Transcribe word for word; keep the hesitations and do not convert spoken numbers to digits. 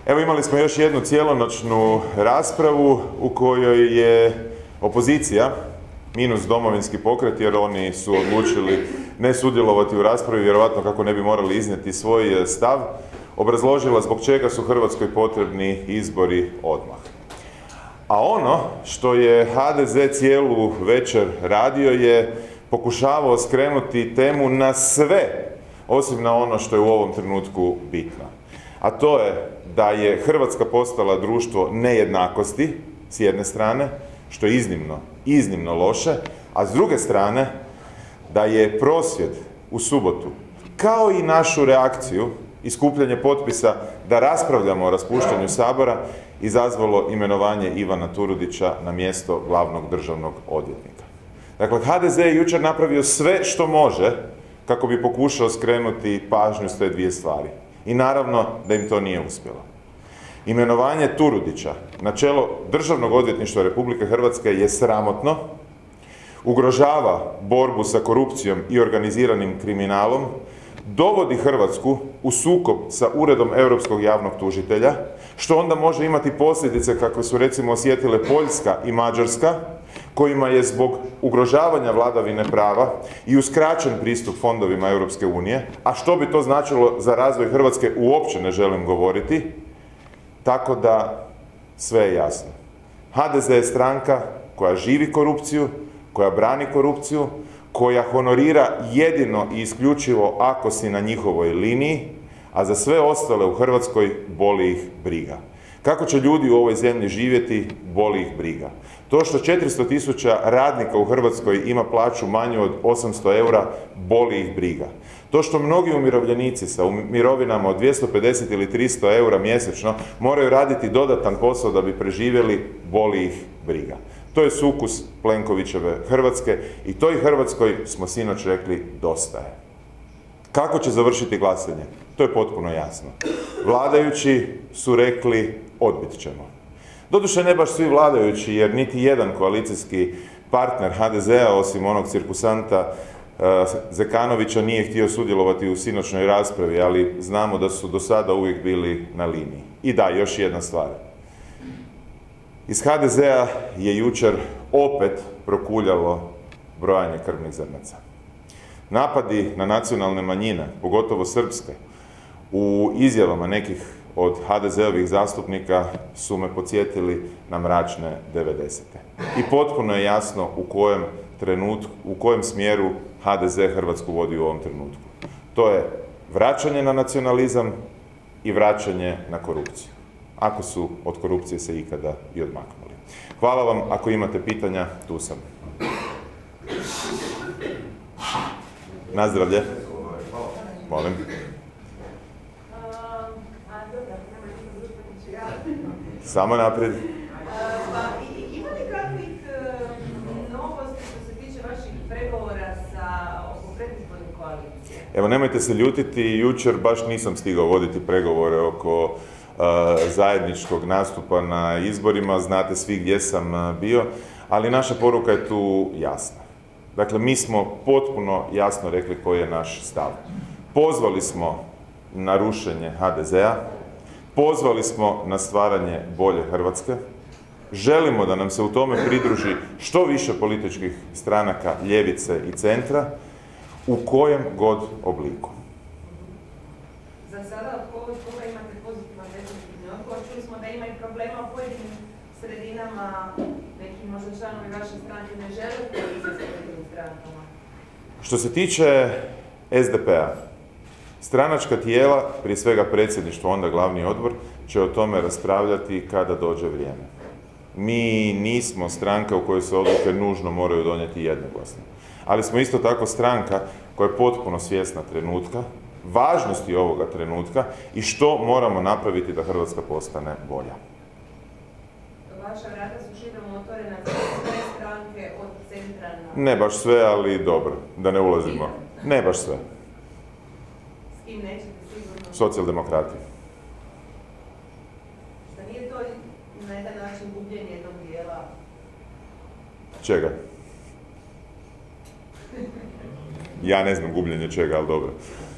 Evo, imali smo još jednu cijelonoćnu raspravu u kojoj je opozicija, minus Domovinski pokret, jer oni su odlučili ne sudjelovati u raspravi, vjerovatno kako ne bi morali iznijeti svoj stav, obrazložila zbog čega su Hrvatskoj potrebni izbori odmah. A ono što je H D Z cijelu večer radio je pokušavao skrenuti temu na sve, osim na ono što je u ovom trenutku bitno. A to je da je Hrvatska postala društvo nejednakosti, s jedne strane, što je iznimno, iznimno loše, a s druge strane, da je prosvjed u subotu, kao i našu reakciju i skupljanje potpisa da raspravljamo o raspuštanju Sabora, izazvalo imenovanje Ivana Turudića na mjesto glavnog državnog odvjetnika. Dakle, H D Z je jučer napravio sve što može kako bi pokušao skrenuti pažnju s te dvije stvari. I naravno da im to nije uspjelo. Imenovanje Turudića na čelo Državnog odvjetništva Republike Hrvatske je sramotno, ugrožava borbu sa korupcijom i organiziranim kriminalom, dovodi Hrvatsku u sukob sa Uredom Europskog javnog tužitelja, što onda može imati posljedice kakve su recimo osjetile Poljska i Mađarska, kojima je zbog ugrožavanja vladavine prava i uskraćen pristup fondovima Europske unije, a što bi to značilo za razvoj Hrvatske uopće ne želim govoriti, tako da sve je jasno. H D Z je stranka koja živi korupciju, koja brani korupciju, koja honorira jedino i isključivo ako si na njihovoj liniji, a za sve ostale u Hrvatskoj boli ih briga. Kako će ljudi u ovoj zemlji živjeti, boli ih briga. To što četiristo tisuća radnika u Hrvatskoj ima plaću manju od osamsto eura, boli ih briga. To što mnogi umirovljenici sa mirovinama od dvjesto pedeset ili tristo eura mjesečno moraju raditi dodatan posao da bi preživjeli, boli ih briga. To je sukus Plenkovićeve Hrvatske i toj Hrvatskoj smo sinoć rekli dosta je. Kako će završiti glasanje? To je potpuno jasno. Vladajući su rekli odbit ćemo. Doduše ne baš svi vladajući, jer niti jedan koalicijski partner H D Z-a, osim onog cirkusanta Zekanovića, nije htio sudjelovati u sinoćnoj raspravi, ali znamo da su do sada uvijek bili na liniji. I da, još jedna stvar. Iz H D Z-a je jučer opet prokuljalo brojanje krvnih zrnaca. Napadi na nacionalne manjine, pogotovo srpske, u izjavama nekih od H D Z-ovih zastupnika su me podsjetili na mračne devedesete. I potpuno je jasno u kojem trenutku, u kojem smjeru H D Z Hrvatsku vodi u ovom trenutku. To je vraćanje na nacionalizam i vraćanje na korupciju. Ako su od korupcije se ikada i odmaknuli. Hvala vam, ako imate pitanja, tu sam. Nazdravlje. Molim. Samo naprijed. Ima li kakvih novosti što se tiče vaših pregovora sa oko predizborne koalicije? Evo, nemojte se ljutiti, jučer baš nisam stigao voditi pregovore oko uh, zajedničkog nastupa na izborima, znate svi gdje sam bio, ali naša poruka je tu jasna. Dakle, mi smo potpuno jasno rekli koji je naš stav. Pozvali smo na rušenje H D Z-a, pozvali smo na stvaranje bolje Hrvatske, želimo da nam se u tome pridruži što više političkih stranaka ljevice i centra, u kojem god obliku. Za sada od koga, koga imate pozitivan definitivni odgovor? Čuli smo da ima i problema u pojedinim sredinama, neki možda članovi vaše stranke ne žele koalicije s pojedinim strankama. Što se tiče S D P-a, stranačka tijela, prije svega predsjedništvo, onda glavni odbor, će o tome raspravljati kada dođe vrijeme. Mi nismo stranka u kojoj se odluke nužno moraju donijeti jednoglasno. Ali smo isto tako stranka koja je potpuno svjesna trenutka, važnosti ovoga trenutka i što moramo napraviti da Hrvatska postane bolja. Vaša vrata su širom otvorena za sve stranke od centra na... Ne baš sve, ali dobro, da ne ulazimo. Ne baš sve. S kim nećete sigurno? Socijaldemokrati. Šta nije to na jedan način gubljenje jednog dijela? Čega? Ja ne znam gubljenje čega, ali dobro.